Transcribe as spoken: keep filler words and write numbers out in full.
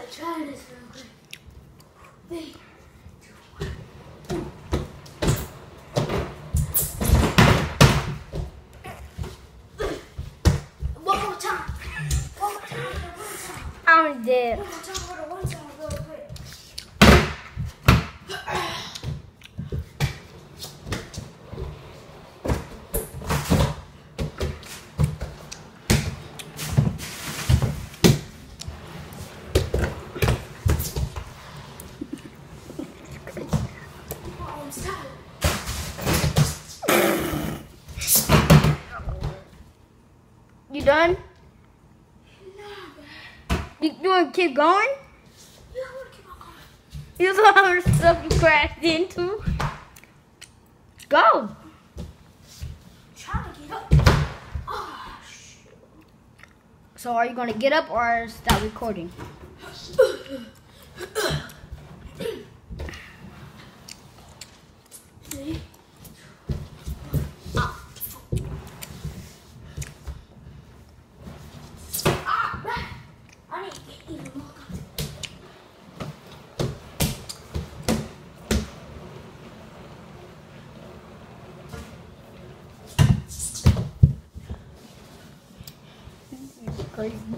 try this real quick. Three, two, one. One more time. One more time. One more time. I'm dead. One more time for the one time real quick. You done? Nah, You, you want to keep going? yeah, I want to keep on going. You saw how much stuff you crashed into? Go. Trying to get up. Oh, shoot. So are you going to get up or stop recording? See? Ah, right. I need to get even more comfortable. Crazy.